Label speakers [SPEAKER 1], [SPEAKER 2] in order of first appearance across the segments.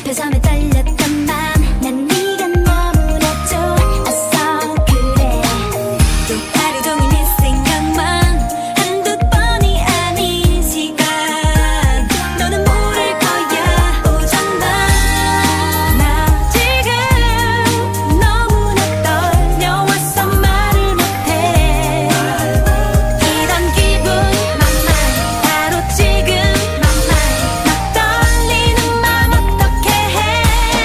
[SPEAKER 1] 표정에 떨렸던 맘 난 네가 너무나 좋았어 그래 또 하루 종일 네 생각만 한두 번이 아닌 시간 너는 모를 거야 오잖아 나 지금 너무나 떨려와서 말을 못해 이런 기분 바로 지금 막 떨리는 맘 어떻게 해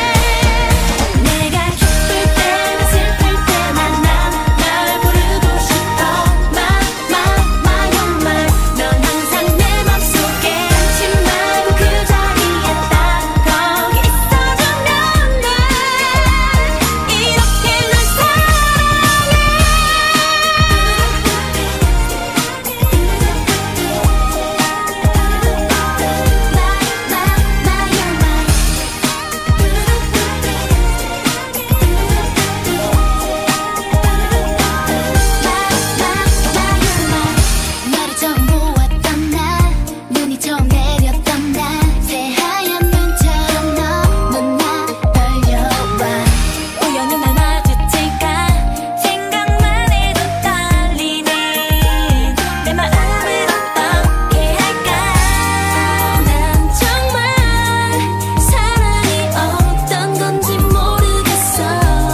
[SPEAKER 1] 내가 기쁠 때나 슬플 때나 날 부르고 싶어 my oh my 넌 항상 내 맘속에 잊지 말고 그 자리에 딱 거기 있어주면 돼 이렇게 널 사랑해 너를 처음 보았던 날 눈이 처음 내렸던 날 새하얀 눈처럼 너무나 떨려와 우연히 날 마주칠까 생각만 해도 떨리네 내 마음을 어떻게 할까 난 정말 사랑이 어떤 건지 모르겠어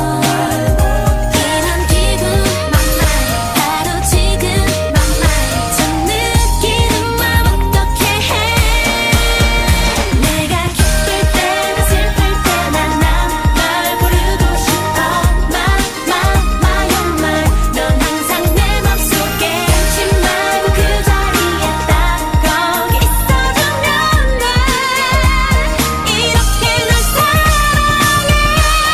[SPEAKER 1] 이런 기분 바로 지금 저 느끼는 맘 어떻게 해 내가 기쁠 때나 슬플 때나 날 부르고 싶어 my oh my 넌 항상 내 맘속에 잊지 말고 그 자리에 딱 거기 있어주면 돼 이렇게 널 사랑해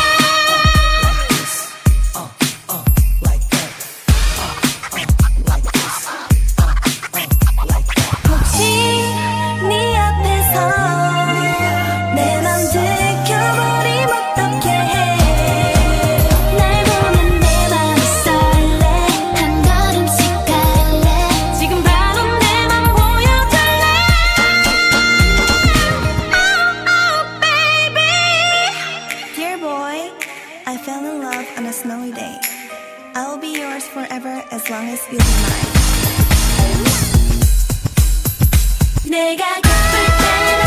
[SPEAKER 1] 혹시 네 앞에서 내 맘 들켜버리면 어떡해 날 보면 내 맘이 설레 한 걸음씩 갈래 지금 바로 내 맘 보여줄래 Oh baby
[SPEAKER 2] Dear boy, I fell in love on a snowy day. I will be yours forever as long as you be mine.
[SPEAKER 1] 내가 기쁠 때나